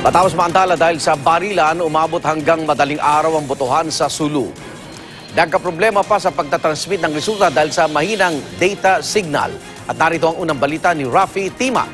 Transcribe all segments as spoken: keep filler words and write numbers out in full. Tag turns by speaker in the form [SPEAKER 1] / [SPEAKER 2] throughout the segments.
[SPEAKER 1] Matapos maantala dahil sa barilan, umabot hanggang madaling araw ang botohan sa Sulu. Nagkaproblema pa sa pagtatransmit ng resulta dahil sa mahinang data signal. At narito ang unang balita ni Rafi Tima.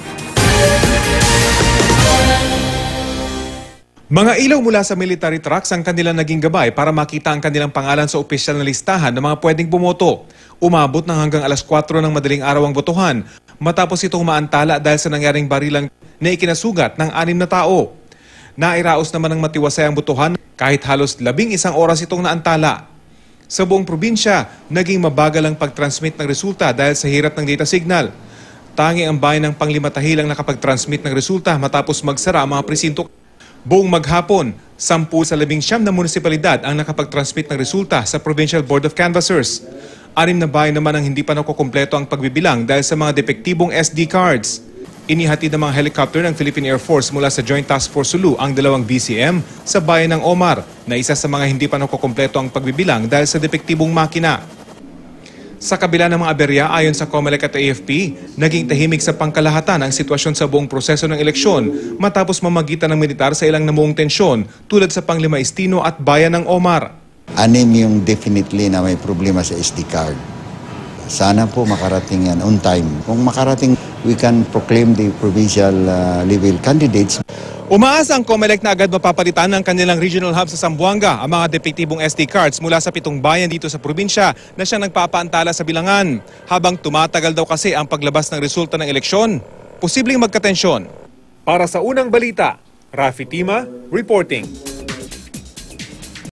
[SPEAKER 2] Mga ilaw mula sa military trucks ang kanilang naging gabay para makita ang kanilang pangalan sa opisyal na listahan ng mga pwedeng bumoto. Umabot ng hanggang alas kwatro ng madaling araw ang botohan matapos itong maantala dahil sa nangyaring barilan na ikinasugat ng anim na tao. Nairaos naman ng matiwasay ang botohan kahit halos labing isang oras itong naantala. Sa buong probinsya, naging mabagal ang pag-transmit ng resulta dahil sa hirap ng data signal. Tangi ang bayan ng Panglimatahil ang nakapag-transmit ng resulta matapos magsara ang mga presinto. Buong maghapon, sampu sa labing siyam na munisipalidad ang nakapag-transmit ng resulta sa Provincial Board of Canvassers. Anim na bayan naman ang hindi pa nakukumpleto ang pagbibilang dahil sa mga depektibong S D cards. Inihatid ng mga helicopter ng Philippine Air Force mula sa Joint Task Force Sulu ang dalawang B C M sa bayan ng Omar na isa sa mga hindi pa nakukumpleto ang pagbibilang dahil sa depektibong makina. Sa kabila ng mga aberya ayon sa COMELEC at A F P, naging tahimik sa pangkalahatan ang sitwasyon sa buong proseso ng eleksyon matapos mamagitan ng militar sa ilang namuong tensyon tulad sa Panglima Estino at bayan ng Omar.
[SPEAKER 3] Anim yung definitely na may problema sa S D card. Sana po makarating yan on time. Kung makarating, we can proclaim the provincial uh, level candidates.
[SPEAKER 2] Umaasa ang COMELEC na agad mapapalitan ng kanilang regional hub sa Zamboanga ang mga depektibong S D cards mula sa pitong bayan dito sa probinsya na siyang nagpapaantala sa bilangan. Habang tumatagal daw kasi ang paglabas ng resulta ng eleksyon, posibleng magkatensyon. Para sa unang balita, Rafi Tima reporting.